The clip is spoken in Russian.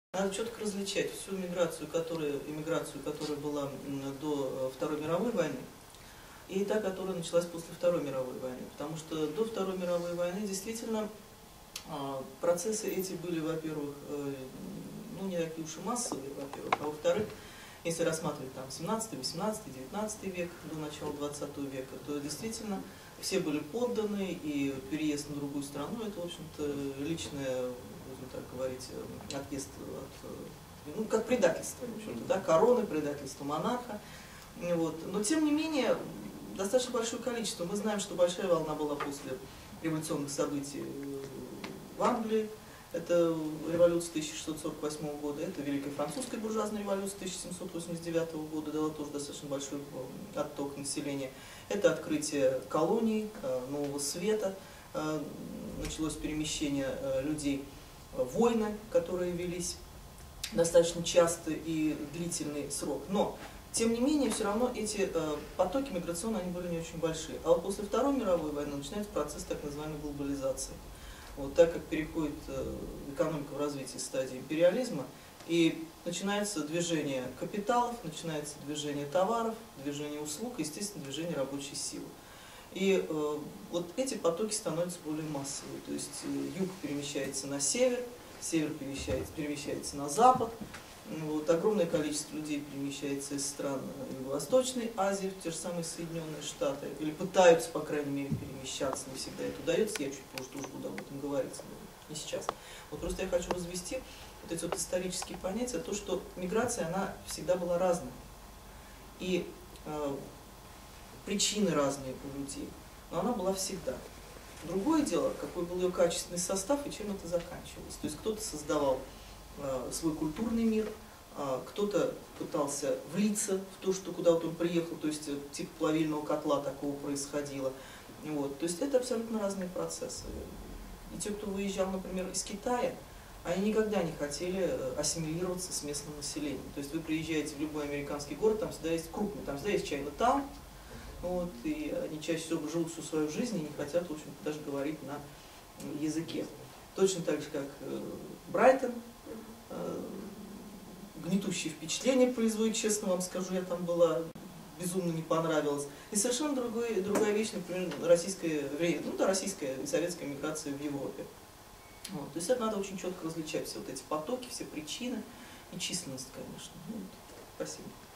Надо четко различать всю иммиграцию, которая была до Второй мировой войны, и та, которая началась после Второй мировой войны. Потому что до Второй мировой войны действительно процессы эти были, во-первых, не такие уж и массовые, во-первых, а во-вторых, если рассматривать там 17, 18, 19 век, до начала 20 века, то действительно все были подданы, и переезд на другую страну, это, в общем-то, личное, будем так говорить, отъезд от, как предательство, в общем-то, да, короны, предательство монарха. Вот. Но, тем не менее, достаточно большое количество. Мы знаем, что большая волна была после революционных событий в Англии. Это революция 1648 года, это Великая Французская буржуазная революция 1789 года, дала тоже достаточно большой отток населения. Это открытие колоний, нового света, началось перемещение людей, войны, которые велись достаточно часто и длительный срок. Но, тем не менее, все равно эти потоки миграционные, они были не очень большие. А вот после Второй мировой войны начинается процесс так называемой глобализации. Вот так как переходит экономика в развитии стадии империализма, и начинается движение капиталов, начинается движение товаров, движение услуг, естественно, движение рабочей силы. И вот эти потоки становятся более массовыми. То есть юг перемещается на север, север перемещается на запад. Вот, огромное количество людей перемещается из стран Юго-Восточной Азии в те же самые Соединенные Штаты, или пытаются, по крайней мере, перемещаться, не всегда это удается, я чуть позже тоже буду об этом говорить, но не сейчас. Вот просто я хочу развести вот эти вот исторические понятия, то, что миграция, она всегда была разной, и причины разные у людей, но она была всегда. Другое дело, какой был ее качественный состав и чем это заканчивалось. То есть кто-то создавал свой культурный мир, кто-то пытался влиться в то, что куда-то он приехал, то есть типа плавильного котла такого происходило. Вот. То есть это абсолютно разные процессы. И те, кто выезжал, например, из Китая, они никогда не хотели ассимилироваться с местным населением. То есть вы приезжаете в любой американский город, там всегда есть крупный, там всегда есть Чайна-таун, вот, и они чаще всего живут всю свою жизнь и не хотят, в общем-то, даже говорить на языке. Точно так же, как Брайтон, гнетущее впечатление производит, честно вам скажу, я там была, безумно не понравилось. И совершенно другая вещь, например, российская и советская миграция в Европе. Вот. То есть это надо очень четко различать все вот эти потоки, все причины и численность, конечно. Вот. Спасибо.